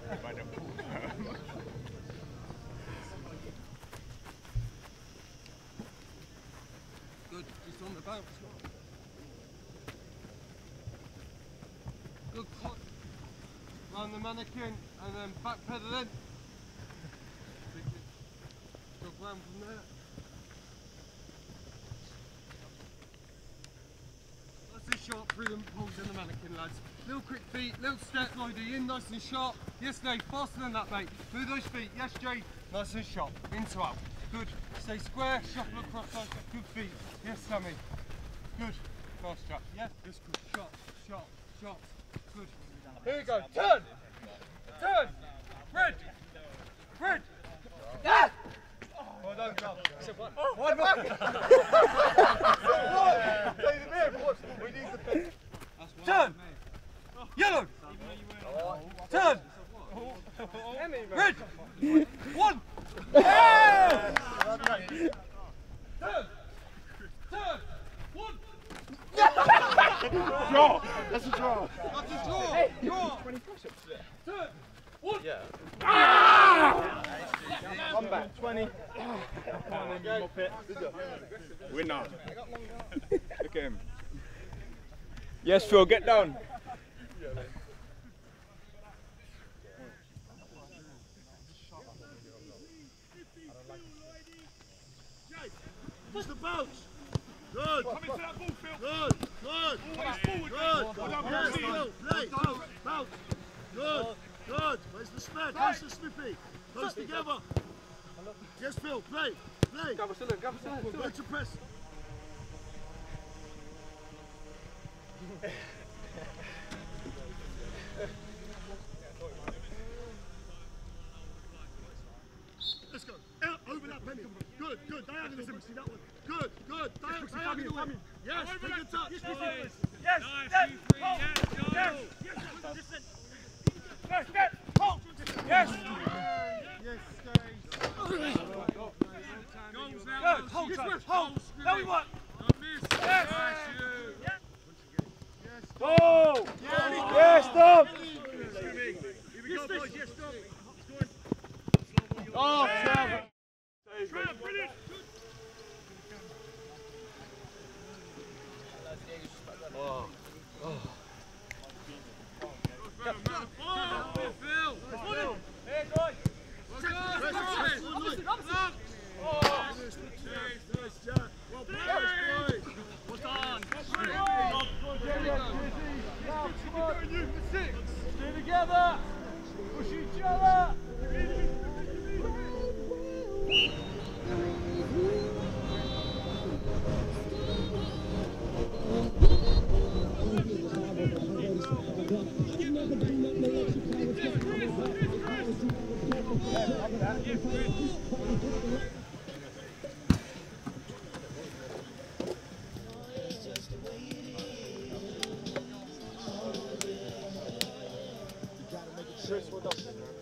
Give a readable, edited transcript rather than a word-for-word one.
Good, just on the bounce. Good cut. Round the mannequin and then back pedaling. Good round from there. Nice and sharp through the pulls in the mannequin, lads. Little quick feet, little step, Lloydie, in nice and sharp. Yes, Dave, faster than that, mate. Move those feet. Yes, Jade. Nice and sharp. Into out. Good. Stay square, shuffle across like that. Good feet. Yes, Sammy. Good. Nice trap. Yes, yes, good. Sharp, sharp, sharp. Good. Here we go. Turn! Turn! Red! Red! Yeah! Well done, Carl. One back! We need the pin. Turn! Yellow! Turn! Red! One! Yeah! Turn! Turn! One! Draw! That's a draw! That's a draw! Hey. Draw! 20 push-ups there. Turn! One! Yeah. Ah! Come back. 20. Winner. Look at him. Yes, Phil, get down. Just the bounce. Good. Come into that ball, Phil. Good. Good. Forward. Good. Yes, Phil. Play. Bounce. Good. Good. Where's the spread? Where's the snippy? Close together. Yes, Phil. Play. Play. Grab a cylinder, grab a cylinder. Go to press. Let's go. Out over that penny. Good, good. Diagonal. See that one. Good, good. Diagonal. Yes, take a touch. Yes, Yes, nice, you three, yes, go. Yes, step. Hold. Yes. Yes, Dave. Goals now. Good. Hold, Dave. Hold. Now we want. Don't miss. Yes. Nice, you. Oh! Yes, stop! Here we go, boys. Yes, stop. Oh, Trevor! Trevor, brilliant. Oh. Oh. Oh, Phil. Hey, guys! Well done. Oh! Nice, Jack. Well played, boys! Well done! Now, come on! Stay together! Push each other! Chris, well done.